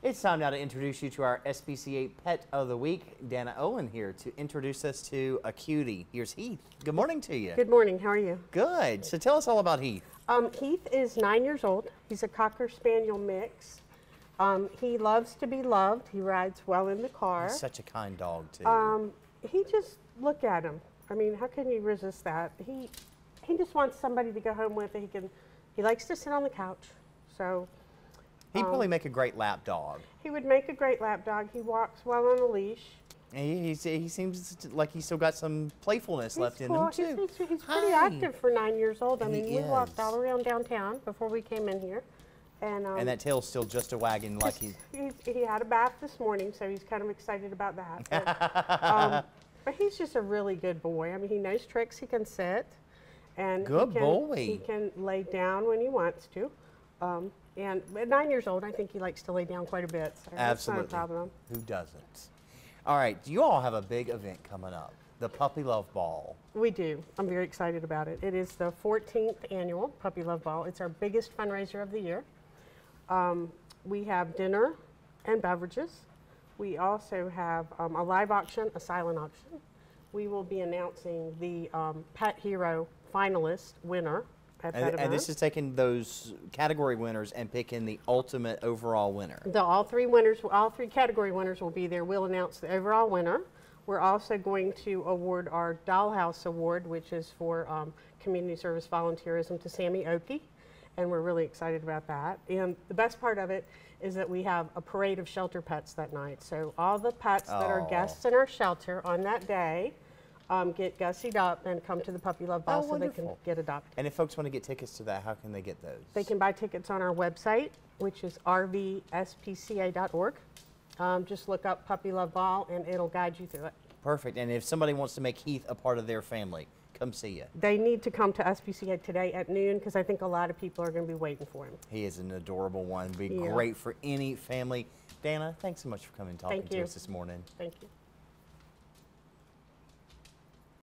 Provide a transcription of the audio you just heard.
It's time now to introduce you to our SPCA Pet of the Week. Dana Owen here to introduce us to a cutie. Here's Heath. Good morning to you. Good morning. How are you? Good. So tell us all about Heath. Heath is 9 years old. He's a Cocker Spaniel mix. He loves to be loved. He rides well in the car. He's such a kind dog, too. He just, look at him. I mean, how can you resist that? He just wants somebody to go home with. He likes to sit on the couch. So He'd probably make a great lap dog. he would make a great lap dog. He walks well on a leash. He seems like he's still got some playfulness left in him, too. He's pretty active for 9 years old. I mean, He we walked is. all around downtown before we came in here. And that tail's still just a wagging like he's... He had a bath this morning, so he's kind of excited about that. But he's just a really good boy. I mean, he knows tricks. He can sit. And Good boy. He can lay down when he wants to. And at 9 years old, I think he likes to lay down quite a bit. So Absolutely. That's not a problem. Who doesn't? All right, you all have a big event coming up, the Puppy Love Ball. We do. I'm very excited about it. It is the 14th annual Puppy Love Ball. It's our biggest fundraiser of the year. We have dinner and beverages. We also have a live auction, a silent auction. We will be announcing the Pet Hero finalist winner at that event. And this is taking those category winners and picking the ultimate overall winner. All three category winners will be there. We'll announce the overall winner. We're also going to award our Dollhouse Award, which is for community service volunteerism, to Sammy Oakey. And we're really excited about that. And the best part of it is that we have a parade of shelter pets that night. So all the pets that are guests in our shelter on that day get gussied up and come to the Puppy Love Ball so they can get adopted. And if folks want to get tickets to that, how can they get those? They can buy tickets on our website, which is rvspca.org. Just look up Puppy Love Ball and it'll guide you through it. Perfect. And if somebody wants to make Heath a part of their family, come see you. They need to come to SPCA today at noon because I think a lot of people are going to be waiting for him. He is an adorable one. Be great for any family. Dana, thanks so much for coming and talking to us this morning. Thank you.